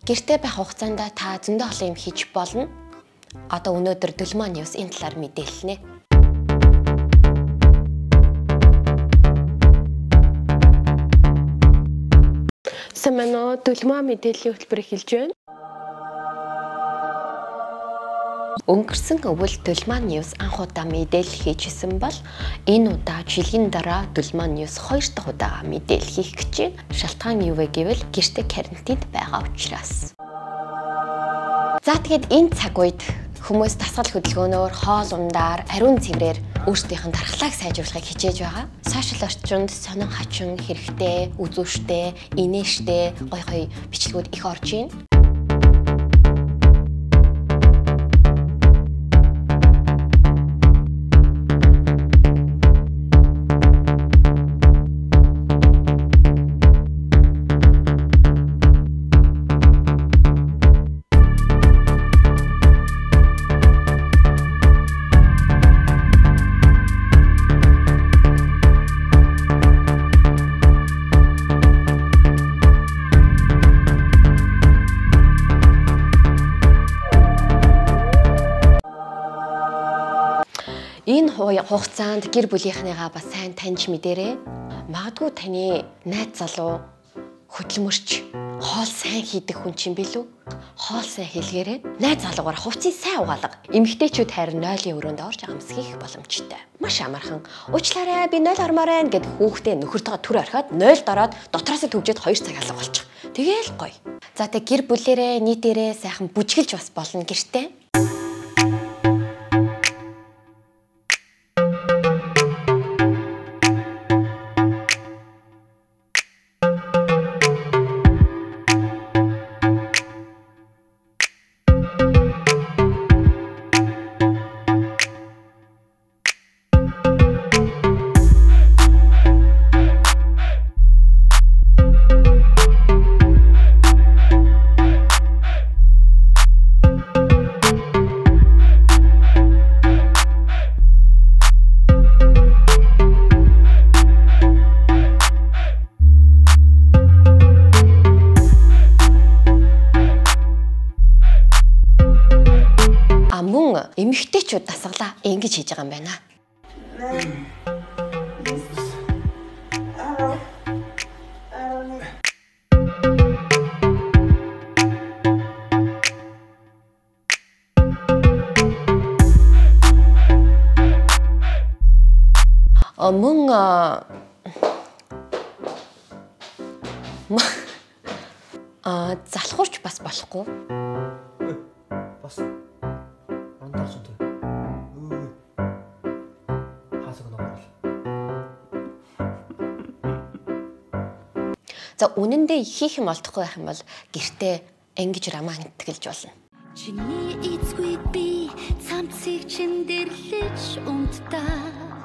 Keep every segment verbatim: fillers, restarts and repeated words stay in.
Гэртээ байх хугацаанд та зөндөө олон юм хийж болно. Одоо өнөөдөр Дөлмаа News энэ талаар мэдээлэлнэ. Самано Дөлмаа мэдээллийн хөтөлбөр эхэлж байна. Өнгөрсөн өвөл Дөлмаа News анх удаа мэдээлэл хийжсэн бол энэ удаа жилийн дараа Дөлмаа News хоёр дахь удаа мэдээлэл хийх гэж байна. Шалтгаан юу вэ гэвэл гэртээ карантинд байгаа учраас. За тэгээд энэ цаг үед хүмүүс дасгал хөдөлгөөнөөр, хоол ундаар, ариун цэврээр өөрсдийнх нь дархлааг сайжруулахыг хичээж байгаа. Сошиал орчинд сонин хачин хэрэгтэй, үзүүштэй, инээштэй гой гой бичлэгүүд их орж ийн. Энэ хугацаанд гэр бүлийнхнийгаа бас сайн таньж мэдээрэй. Магадгүй таны найз залуу хөдөлмөрч хоол сайн хийдэг хүн чинь билүү? Хоол сайн хийлгээрэй. Найз залуугаар хувцсыг сайн угаалга. Эмэгтэйчүүд харин нойлын өрөөнд орж агамс хийх боломжтой. Маш амархан. Уучлаарай би нойл ормоор байна гэд хүүхдээ нөхөртөө түр орхиод нойлд ороод дотроос төвжээд хоёр цаг алга болчих. Тэгээл гоё. За тэг гэр бүлээрээ нийтээрээ сайхан бүжгэлж бас болно гэртээ. Мөн эмэгтэйчүүд дасгалаа ингэж хийж байгаа юм байна. Мөн а залхуурч бас болохгүй. Бас За үнэндээ хийх юм олдохгүй байх юм бол гэртээ ингэж роман тэтгэлж болно. Чиний эцгүй би цамцыг чин дэрлэж унтдаа.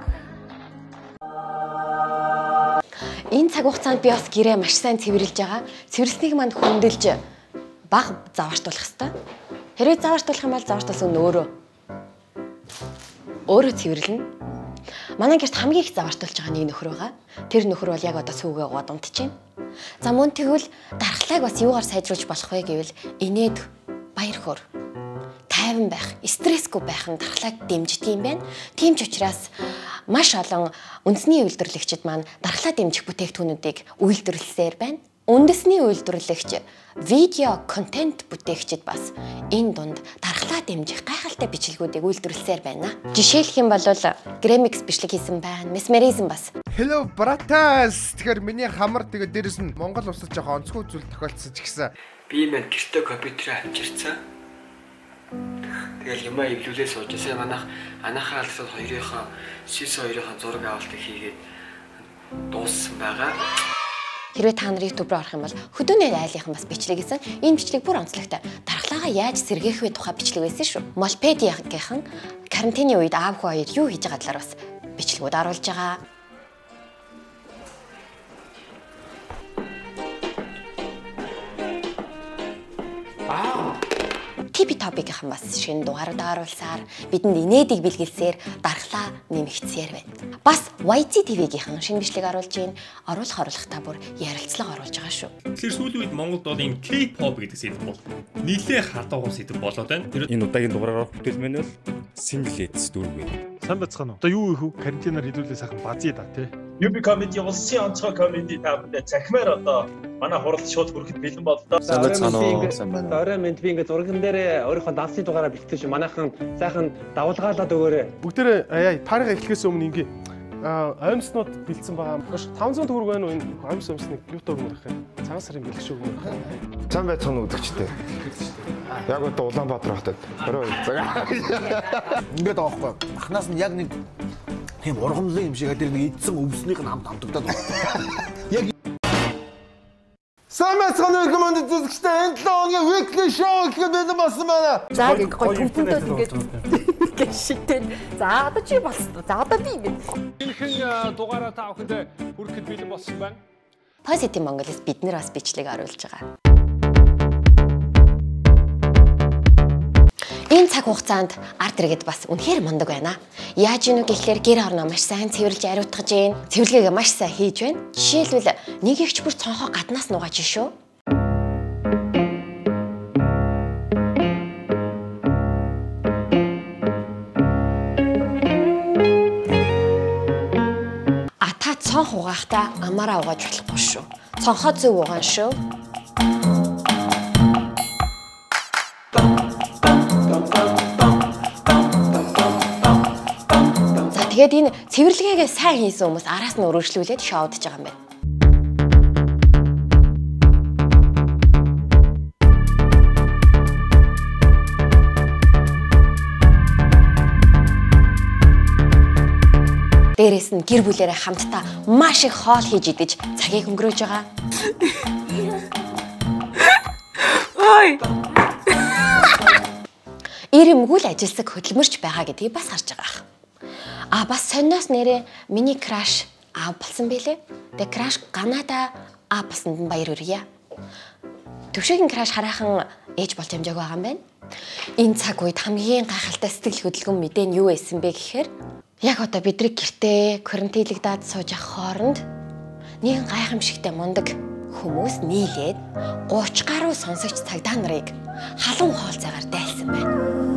Энэ цаг хугацаанд би бас гэрээ маш сайн цэвэрлж байгаа. Цэвэрлснийг манд хөндлөж баг завартуулах хэрэгтэй. Хэрвээ завартуулах юм бол завартуулсан нь өөрөө өөрөө цэвэрлэнэ. Манай гэрт хамгийн их завартуулж байгаа нэг нөхөр байгаа. Тэр нөхөр бол яг одоо сүүгээ гоод унтж байна. За мөн тэгвэл дархлааг бас юугаар сайжруулж болох вэ гэвэл инээд баяр хөөр, тайван байх, стрессгүй байх нь дархлааг дэмждэг юм байна. Тийм ч учраас маш олон үндэсний үйлдвэрлэгчид маань дархлаа дэмжих бүтээгдэхүүнүүдийг үйлдвэрлэсээр байна. Үндэсний үйлдвэрлэгч, видео контент бүтээгчид бас энэ дунд дархлаа дэмжих гайхалтай бичлэгүүдийг үйлдвэрлэсээр байна. Жишээлх юм бол Gramix бичлэг хийсэн байна, Mesmerism бас. Hello братас. Тэгэхээр миний хамар тэгээ дээрэс нь Монгол улсад жоохон онцгой зүйл тохиолдсон ч гэсэн би маань гэртээ компьютерээ авчирцсан. Тэгэл юмаа эвлүүлээ суужсэн. Манайх анахаа алсад хоёрынхоо сис хоёрынхоо зураг авалтыг хийгээд дууссан байгаа. Хэрвээ та нар YouTube руу орох юм бол хөдөөний айлынхан бас бичлэг гэсэн. Энэ бичлэг бүр онцлогтой. Дархлаагаа яаж сэргээх вэ тухай бичлэг байсан шүү. Молпедиагийнхан карантины үед аав хүү хоёр юу хийж байгаа талаар бас бичлэгүүд оруулж байгаа. Tippy Topic-ийн бас шинэ дугаарууд оруулсаар бидэнд инээдийг бэлгэлсээр дархлаа нэмэгдсээр байна. Бас Y Z T V-ийн шинэ бичлэг оруулж ийн оруулах оруулахтаа бүр ярилцлага оруулж байгаа шүү. Тэгэхээр сүүлийн үед Монголд бол энэ K-pop гэдэг сэдв бол нэлээд хатуу сэдв болоод байна. Энэ удаагийн дугаараар бүтээлмэн бол Singlets дүүрэг байна. Сайн байцгаана уу? Одоо юу их карантинаар хэлүүлээ сайхан базъя да тий. ю би comedy улсын онцгой comedy тавд захимаар одоо манай хурал шууд хүрэхэд бэлэн боллоо. Сайн байцгаана уу? Сайн байна. Орой мэд би ингээд зурган дээр өөрийнхөө дансын дугаараа бэлтгэж шүү. Манайхан сайхан давалгаалаад өгөөрэй. Бүгдээрээ аяа тарга эхлэхээс өмнө ингээ аимснууд бэлдсэн байгаа. таван зуун төгрөг байна уу энэ аимс аимсныг юу төгрөг мөрөх юм. Цагаан сарын бэлэг шүү гэнэ. Сайн байцгаана уу өдөрчтэй. Яг одоо Улаанбаатар хотод орой цаг. Ингээд аахгүй. Ахнаас нь яг нэг тийм ургамлын юм шиг адир нэг идсэн өвснийх нь хамт хамтагдаад байна. Яг Сайн байцгаана уу команд үзэгчтэй энэ лоогийн weekly show гэхэд бид болсон байна. За ингээд гоё компьютерд ингээд гэшигтэй. За одоо чи болсон. За одоо би ингээд Энэхэн дугаараа та бүхэнд хүрэхэд бэлэн болсон байна. Positive Mongolis бид нэр бас бичлэг оруулж байгаа. Энэ цаг хугацаанд арт иргэд бас үнэхээр мундаг байна. Яаж ийнү гэхлээр гэр орноо маш сайн цэвэрлж ариутгаж ийн. Цэвэрлэгээ маш сайн хийж байна. Жишээлбэл нэг ихч бүр цонхоо гаднаас нугааж шүү. А та цонх угаахтаа амаараа угааж болохгүй шүү. Цонхоо зөв угаан шүү. Тэгээд энэ цэвэрлэгээгээ сайн хийсэн хүмүүс араас нь өргөжлүүлээд шоудж байгаа юм байна. Дээрээс нь гэр бүлээрээ хамтдаа маш их хоол хийж идэж цагийг өнгөрөөж байгаа. Ой. Ирэмгүүл ажилсаг хөдөлмөрч байгаа гэдгийг бас харж байгаа. А бас сонноос нэрээ миний краш аав болсон байлээ. Тэгээ краш Канада аав болсонд нь баяр хүргье. Төвшөгийн краш хараахан ээж болж амжааг байгаа юм байна. Энэ цаг үед хамгийн гайхалтай сэтгэл хөдлөмж мэдээ нь юу байсан бэ гэхээр яг одоо бидний гэртээ карантинлэгдээд сууж ах хооронд нэгэн гайхамшигтай мундаг хүмүүс нийлээд гуравч гаруй сонсогч цагдаа нарыг халуун хоолцоогаар дайлсан байна.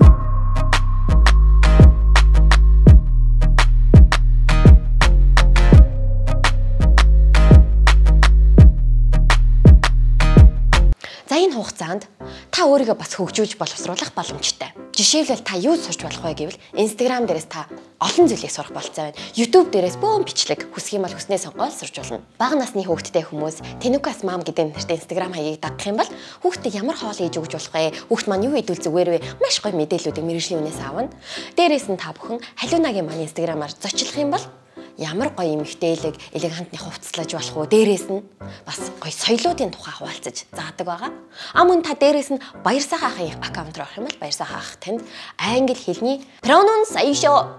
Энэ хугацаанд та өөрийгөө бас хөгжүүлж боловсруулах боломжтой. Жишээлбэл та юу сурч болох вэ гэвэл Instagram дээрээс та олон зүйлийг сурах болцоо байна. YouTube дээрээс бөөн бичлэг хүсэх юм бол хүснээ сонгоод сурч болно. Бага насны хүүхэдтэй хүмүүс Tenukas Mom гэдэг нэртэй Instagram хаягийг дагах юм бол хүүхдэд ямар хоол хийж өгч болох вэ? Хүүхд маань юу идвэл зүгээр вэ? Маш гоё мэдээллүүдийг мэргэжлийн үнээс авна. Дээрээс нь та бүхэн Халиунагийн маань Instagram-аар зочлох юм бол ямар гоё эмэгтэйлэг элегантны хувцаслаж болох уу? Дээрээс нь бас гоё соёлоодын тухай хуваалцаж заадаг байгаа. А мөн та дээрээс нь Баяр сайхан ахын аккаунт руу орох юм бол Баяр сайхан ах танд англи хэлний pronoun саяшоо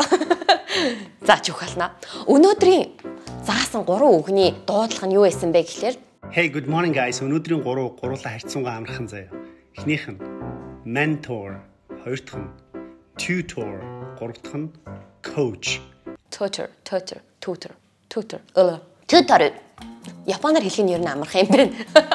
зааж өгөх болно. Өнөөдрийн заасан гурван үгний дуудлага нь юу байсан бэ гэхээр Hey, good morning guys. Өнөөдрийн гурван гурлаа харьцангуй амархан заяа. Эхнийх нь mentor, хоёр дахь нь tutor, гурав дахь нь coach. Tutor, tutor, tutor, tutor. Өө, tutor. Японоор хэлэх нь ер нь амархан юм байна.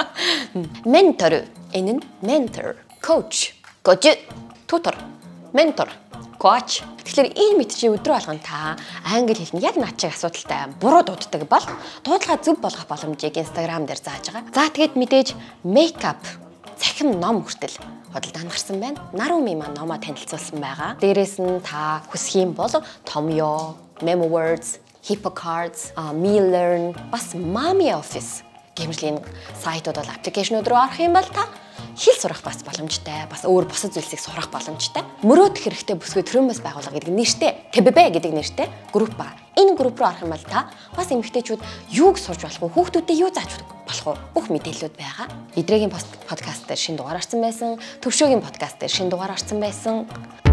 Mentor, энэ нь mentor, coach, coach, tutor, mentor, coach. Тэгэхээр энэ мэдчийн өдрөө алган та англи хэлний яг наад чиг асуудалтай буруу дууддаг бол дуудлага зөв болгох боломжийг Instagram дээр зааж байгаа. За тэгээд мэдээж makeup, цахим ном хүртэл худалдаанд гарсан байна. Narumi маань номоо танилцуулсан байгаа. Дээрээс нь та хүсэх юм бол Tomyo, Memowords, Hippocards, MeLearn, бас Mami Office гэмжлийн сайтууд бол аппликейшнууд руу орох юм бол та хэл сурах бас боломжтой, бас өөр бусад зүйлсийг сурах боломжтой. Мөрөөдөх хэрэгтэй бүсгүй төрөөмөс байгуулга гэдэг нэртэй, тэ бэ бэ гэдэг нэртэй групп ба. Энэ групп руу орох юм бол та бас эмэгтэйчүүд юуг сурж болох вэ? Хүүхдүүдэд юу зааж болох вэ? Бүх мэдээллүүд байгаа. Идрэгийн подкаст дээр шинэ дугаар орсон байсан, Төвшөөгийн подкаст дээр шинэ дугаар орсон байсан.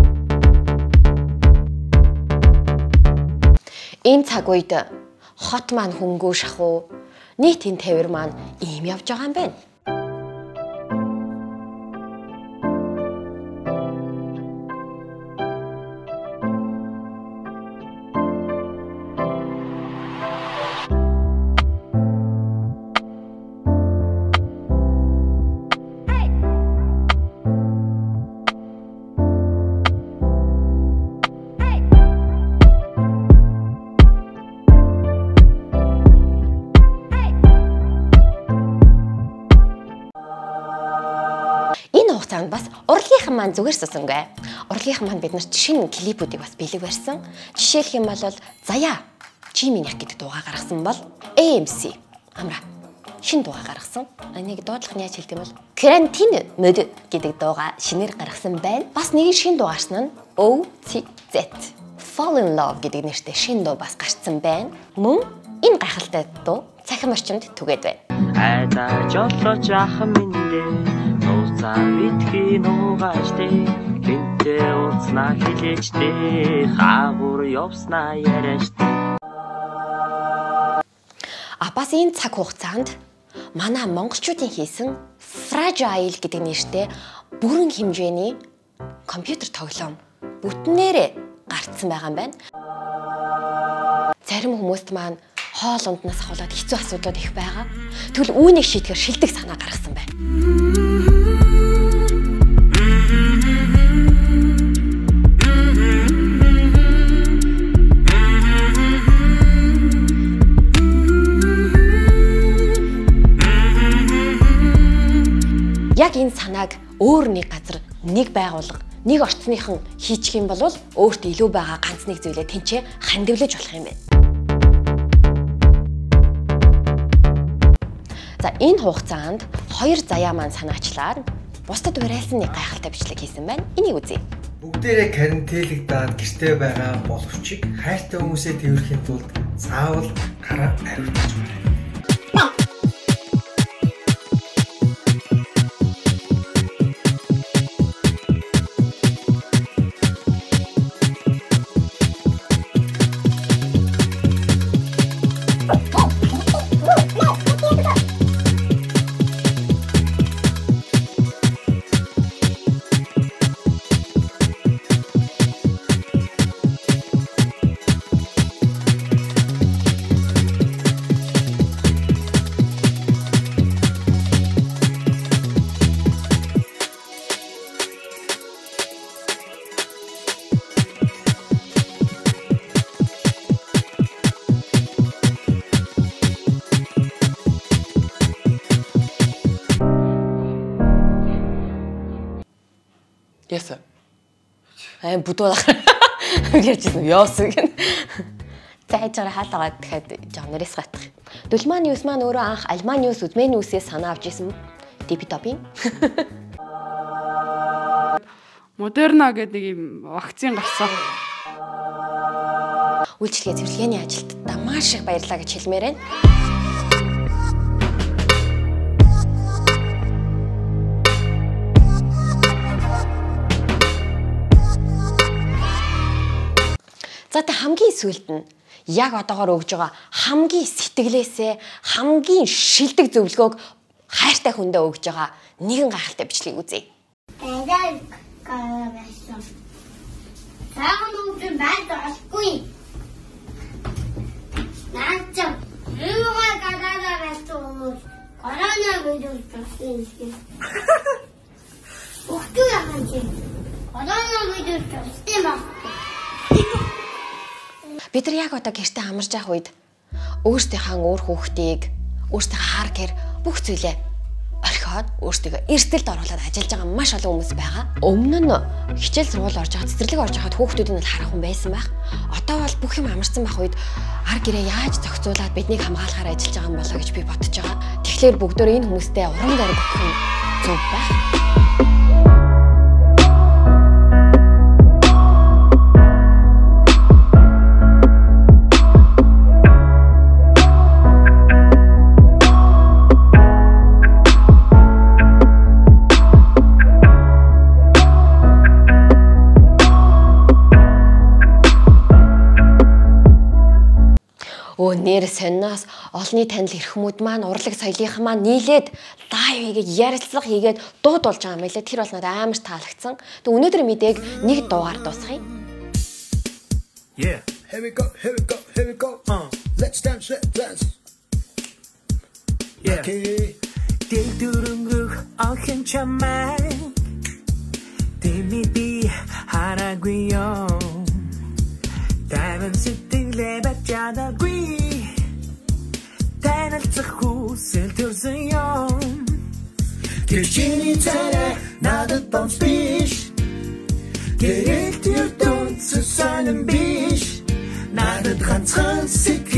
Энэ цаг үед хот маань хөнгөө шахуу, нийтийн тавир маань ийм явж байгаа юм байна. Энэ хугацаанд бас урлагийнхан маань зүгээр сусангүй. Урлагийнхан маань бид нарт шинэ клипүүдийг бас бэлэг барьсан. Жишээлх юм бол Заяа Чиминих гэдэг дуугаа гаргасан бол эй эм си амра шинэ дуугаа гаргасан. Энийг дуудлах нь яаж хэлдэг юм бол карантин мод гэдэг дуугаа шинээр гаргасан байна. Бас нэг шинэ дуу гарсан нь о ти зет Fall in Love гэдэг нэртэй шинэ дуу бас гарсан байна. Мөн энэ гайхалтай дуу цахим орчинд түгээд байна. Айда жолооч ах минь нууцаа битгий нуугааштэй бинтээ ууцнаа хилээчтэй хаагур явснаа яриаштэй. А бас энэ цаг хугацаанд манай монголчуудын хийсэн Fragile гэдэг нэртэй бүрэн хэмжээний компьютер тоглоом бүтнээрээ гарцсан байгаа юм байна. Зарим хүмүүст маань хоол унднаас ахуулаад хэцүү асуудлууд их байгаа. Тэгвэл үүнийг шийдэхээр шилдэг санаа гаргасан байна. Яг энэ санааг өөр нэг газар, нэг байгууллага, нэг орчныхан хийчих юм бол өөртөө илүү байгаа ганц нэг зүйлээ тэнцээ хандивлаж болох юм байна. За энэ хугацаанд хоёр Заяа маань санаачлаад бусдад уриалсан нэг гайхалтай бичлэг хийсэн байна. Энийг үзье. Бүгдээрээ карантинлэгдээд гэртээ байгаа боловчиг хайртай хүмүүсээ тэрхэхийн тулд заавал гараа ариутгаж байна. Яса. Аа будуулах. Ярьжсэн яасан гэн. Цайжаар хаалгаа дахиад жанрээс гатах. Дулман ньюс маань өөрөө анх Алман ньюс үзмэн ньюсээс санаа авч исэн Дипитопийн. Модерна гэдэг юм вакцин гарсан. Үйлчлэгээ цэвэрлэгээний ажилтнаа маш их баярлалаа гэж хэлмээр байна. За тэ хамгийн сүүлд нь яг одоогоор өгж байгаа хамгийн сэтгэлээсээ хамгийн шилдэг зөвлөгөөг хайртай хүндээ өгж байгаа нэгэн гайхалтай бичлэгийг үзье. Эдэр гараасан. Цагаан нүдэн байдаггүй. Наач юугаа гадаадаа байсан хүмүүс корона вирус төрсөн. Ухтуу яхан чи. Корона вирус төрсөн ба. Бид нар яг одоо гэртээ амарч явах үед өөрсдийнхээ өөр хүүхдийг, өөрсдийнхээ хар гэр бүх зүйлээ орхиод өөрсдөө эрсдэлд оруулаад ажиллаж байгаа маш олон хүмүүс байгаа. Өмнө нь хичээл сургууль орж байгаа, цэцэрлэг орж байгаад хүүхдүүд нь харах хүн байсан байх. Одоо бол бүх юм амарсан байх үед ар гэрээ яаж зохицуулаад биднийг хамгаалахаар ажиллаж байгаа юм болоо гэж би бодож байгаа. Тэгэхээр бүгдөө энэ хүмүүстэй урам зориг өгөх нь зөв байх. Өө нэр сонноос олонний танил ирэх хүмүүс маань урлаг соёлынхан маань нийлээд лайв хийгээд ярилцлага хийгээд дууд болж байгаа юм байлаа. Тэр бол надад амар таалагдсан. Тэг өнөөдөр мэдээг нэг дуугаар дуусгая. Yeah, here we go, here we go, here we go. Uh, let's dance, let's dance. Yeah. 딜두릉국 어힌참말 딜미비 하라고요. 다른 스틸레 받자다귀 단을 쓰고 슬틀스요 Тэр чиний царай надад бомс биш. Гэрэлт ертөнцийн сонин биш. Надад ганцхан